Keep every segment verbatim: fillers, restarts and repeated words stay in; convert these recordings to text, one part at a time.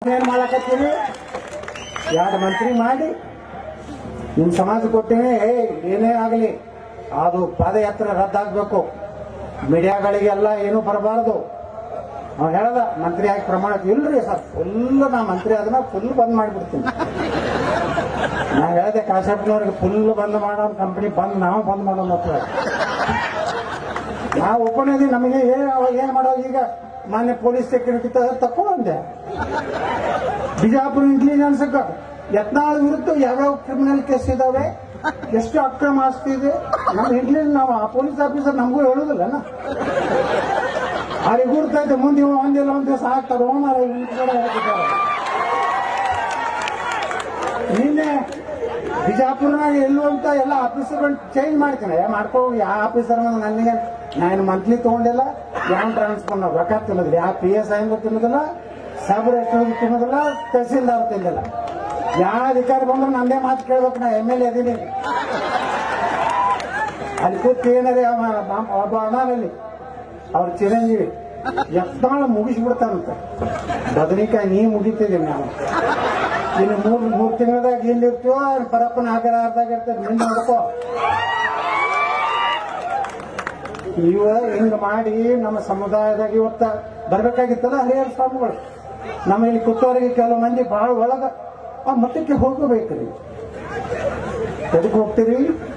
ಏನ್ ಮಾಡಕತ್ತೀರಿ? ಎರಡು ಮಂತ್ರಿ ಮಾಡಿ ನಿಮ್ ಸಮಾಜ ಕೊಟ್ಟಿನಿ. ಏನೇ ಆಗಲಿ ಅದು ಪಾದಯಾತ್ರೆ ರದ್ದಾಗಬೇಕು, ಮೀಡಿಯಾಗಳಿಗೆಲ್ಲ ಏನೂ ಬರಬಾರ್ದು. ನಾವು ಹೇಳ್ದ ಮಂತ್ರಿ ಆಗಿ ಪ್ರಮಾಣ ಇಲ್ರಿ ಸರ್, ಫುಲ್ ನಾ ಮಂತ್ರಿ ಅದನ್ನ ಫುಲ್ ಬಂದ್ ಮಾಡಿಬಿಡ್ತೀನಿ. ನಾ ಹೇಳ್ದೆ ಕಾಶಪ್ಪನವ್ರಿಗೆ ಫುಲ್ ಬಂದ್ ಮಾಡೋ ಕಂಪನಿ ಬಂದ್ ನಾವು ಬಂದ್ ಮಾಡೋ ಮಾತ್ರ ನಾವು ಒಪ್ಕೊಂಡಿದ್ದೀವಿ. ನಮಗೆ ಏನ್ ಮಾಡೋದು ಈಗ? ಮಾನ್ಯ ಪೊಲೀಸ್ ಸೆಕ್ಯೂರಿಟಿ ತಕ್ಕೊಂಡೆ ಬಿಜಾಪುರ ಇಂಟೆಲಿಜೆನ್ಸ್ ಯತ್ನಾಳ್ ವಿರುದ್ಧ ಯಾವ್ಯಾವ ಕ್ರಿಮಿನಲ್ ಕೇಸ್ ಇದಾವೆ, ಎಷ್ಟು ಅಕ್ರಮ ಆಸ್ತಿ ಇದೆ, ನಮ್ಮ ಇಂಟೆಲಿಜೆನ್ಸ್ ನಾವು ಆ ಪೊಲೀಸ್ ಆಫೀಸರ್ ನಮಗೂ ಹೇಳುದಿಲ್ಲ. ಅವ್ರಿಗೆ ಗುರ್ತೈತೆ ಮುಂದೆ ಒಂದಿಲ್ಲ ಒಂದ್ ದಿವಸ ಆಗ್ತಾರೆ. ಹೋಮಾರ ಹೇಳ್ತಿದ್ದಾರೆ. ನಿನ್ನೆ ಬಿಜಾಪುರನಾಗ ಎಲ್ಲೂ ಅಂತ ಎಲ್ಲ ಆಫೀಸರ್ಗಳು ಚೇಂಜ್ ಮಾಡ್ತೀನಿ. ಮಾಡ್ಕೋ ಯಾವ ಆಫೀಸರ್ ನನಗೆ ನಾನು ಮಂತ್ಲಿ ತಗೊಂಡಿಲ್ಲ, ಯಾವ ಟ್ರಾನ್ಸ್ಫರ್ ರೊಕ್ಕ ತಿನ್ನೋದಿಲ್ಲ, ಯಾವ ಪಿ ಎಸ್ ಐ ತಿನ್ನೋದಿಲ್ಲ, ಸಬ್ ರಿಜಿಸ್ಟ್ರಾರ್ ತಿನ್ನೋದಿಲ್ಲ, ತಹಸೀಲ್ದಾರ್ ತಿನ್ನೋದಿಲ್ಲ. ಯಾವ ಅಧಿಕಾರಿ ಬಂದ್ರೆ ನಂದೇ ಮಾತು ಕೇಳ್ಬೇಕು. ನಾ ಎಮ್ ಎಲ್ ಎ ಅದೀನಿ. ಅಲ್ಲಿ ಕೂತ್ ಏನಾರಿ ಒಬ್ಬ ಅಣ್ಣನಲ್ಲಿ ಅವ್ರ ಚಿರಂಜೀವಿ ಎತ್ತಾಳ ಮುಗಿಸ್ಬಿಡ್ತಾನಂತ. ಬದನಿಕಾಯಿ ನೀ ಮುಗಿತಿದ್ದೀನಿ ನಾವು. ಇನ್ನು ಮೂರ್ ಮೂರ್ ತಿಂಗಳದಾಗ ಇಲ್ಲಿರ್ತೀವೋ ಪರಪ್ಪನ ಆಗರ ಅರ್ಧಾಗ ಇರ್ತದೆ. ನಿಂದ ನೋಡ್ಕೋ. ಇವ ಹಿಂಗ ಮಾಡಿ ನಮ್ಮ ಸಮುದಾಯದಾಗ ಇವತ್ತ ಬರ್ಬೇಕಾಗಿತ್ತಲ್ಲ ಹರಿಹರ ಸ್ವಾಮಿಗಳು. ನಮ್ಮ ಇಲ್ಲಿ ಕುತ್ತವರಿಗೆ ಕೆಲವು ಮಂದಿ ಬಹಳ ಒಳಗ ಆ ಮಠಕ್ಕೆ ಹೋಗಬೇಕ್ರಿ. ಎದಕ್ಕೆ ಹೋಗ್ತೀರಿ?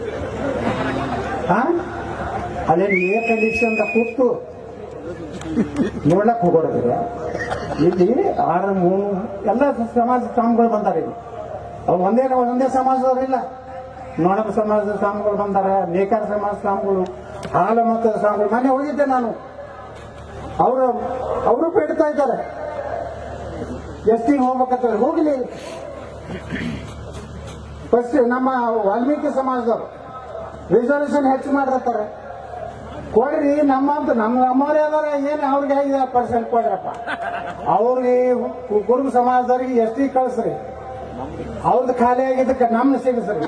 ಹಾ ಅಲ್ಲೇನು ಏರ್ ಕಂಡೀಷನ್ ಕೂತು ನೋಡ್ಲಕ್ ಹೋಗೋದಿಲ್ಲ. ಇಲ್ಲಿ ಆರು ಮೂರು ಎಲ್ಲ ಸಮಾಜ ಸ್ವಾಮಿಗಳು ಬಂದಾರೆ. ಇಲ್ಲಿ ಅವ್ರು ಒಂದೇ ಒಂದೇ ಸಮಾಜದವ್ರಿಲ್ಲ. ನೋಡಪ ಸಮಾಜದ ಸ್ವಾಮಿಗಳು ಬಂದಾರ, ನೇಕಾರ ಸಮಾಜ ಸ್ವಾಮಿಗಳು, ಹಾಲ ಮತದ ಸ್ವಾಮಿಗಳು. ಮನೆ ಹೋಗಿದ್ದೆ ನಾನು. ಅವರು ಅವರು ಬೇಡ್ತಾ ಇದ್ದಾರೆ ಎಸ್ ಟಿ ಹೋಗ್ಬೇಕಂತ. ಹೋಗ್ಲಿ. ಫಸ್ಟ್ ನಮ್ಮ ವಾಲ್ಮೀಕಿ ಸಮಾಜದವರು ರಿಸರ್ವೇಶನ್ ಹೆಚ್ಚು ಮಾಡಿರ್ತಾರೆ. ಕೊಡ್ರಿ. ನಮ್ಮ ನಮ್ಮ ನಮ್ಮವರೇ ಅದಾರ, ಏನು ಅವ್ರಿಗೆ ಐದು ಪರ್ಸೆಂಟ್ ಕೊಡ್ರಪ್ಪ. ಅವ್ರಿಗೆ ಕುರುಬ ಸಮಾಜದವ್ರಿಗೆ ಎಸ್ ಟಿ ಕಳಿಸ್ರಿ. ಅವ್ರದ್ದು ಖಾಲಿ ಆಗಿದ್ದಕ್ಕೆ ನಮ್ನ ಸಿಗಿಸ್ರಿ.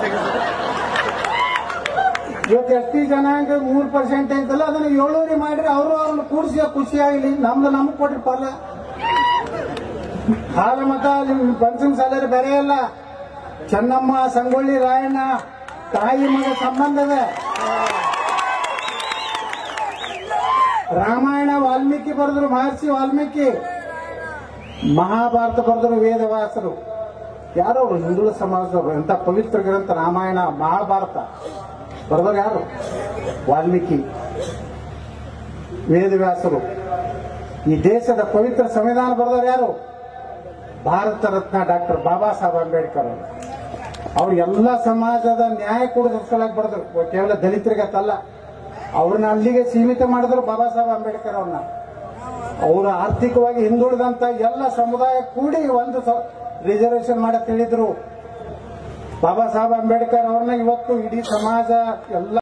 ಇವತ್ತು ಎಸ್ ಟಿ ಜನಾಂಗ ಮೂರು ಪರ್ಸೆಂಟ್ ಐತಲ್ಲ, ಅದನ್ನ ಏಳೂರಿ ಮಾಡ್ರಿ. ಅವರು ಅವ್ರನ್ನ ಕೂಡಿಸಿ ಖುಷಿ ಆಗಲಿ. ನಮ್ದು ನಮ್ಗೆ ಕೊಡ್ರಿ ಫಲ. ಹಾಲ ಮತ ಪಂಚಮ ಸಾಲರಿ ಬೇರೆ ಅಲ್ಲ. ಚೆನ್ನಮ್ಮ ಸಂಗೊಳ್ಳಿ ರಾಯಣ್ಣ ತಾಯಿ ಮಗ ಸಂಬಂಧದ. ರಾಮಾಯಣ ವಾಲ್ಮೀಕಿ ಬರೆದ್ರು, ಮಹರ್ಷಿ ವಾಲ್ಮೀಕಿ. ಮಹಾಭಾರತ ಬರೆದ್ರು ವೇದವ್ಯಾಸರು. ಯಾರು? ಹಿಂದೂ ಸಮಾಜದವರು. ಎಂತ ಪವಿತ್ರ ಗ್ರಂಥ ರಾಮಾಯಣ ಮಹಾಭಾರತ ಬರೆದವರು ಯಾರು? ವಾಲ್ಮೀಕಿ, ವೇದವ್ಯಾಸರು. ಈ ದೇಶದ ಪವಿತ್ರ ಸಂವಿಧಾನ ಬರೆದವರು ಯಾರು? ಭಾರತ ರತ್ನ ಡಾಕ್ಟರ್ ಬಾಬಾ ಸಾಹೇಬ್ ಅಂಬೇಡ್ಕರ್ ಅವರು. ಅವ್ರು ಎಲ್ಲ ಸಮಾಜದ ನ್ಯಾಯ ಕೊಡೋದ್ರ ಸಲುವಾಗಿ ಬರೆದ್ರು. ಕೇವಲ ದಲಿತರಿಗತ್ತಲ್ಲ, ಅವ್ರನ್ನ ಅಲ್ಲಿಗೆ ಸೀಮಿತ ಮಾಡಿದ್ರು ಬಾಬಾ ಸಾಹೇಬ್ ಅಂಬೇಡ್ಕರ್ ಅವ್ರನ್ನ. ಅವರು ಆರ್ಥಿಕವಾಗಿ ಹಿಂದುಳಿದಂತ ಎಲ್ಲ ಸಮುದಾಯ ಕೂಡಿ ಒಂದು ರಿಸರ್ವೇಶನ್ ಮಾಡಕ್ ತಿಳಿದ್ರು. ಬಾಬಾ ಸಾಹೇಬ್ ಅಂಬೇಡ್ಕರ್ ಅವ್ರನ್ನ ಇವತ್ತು ಇಡೀ ಸಮಾಜ ಎಲ್ಲ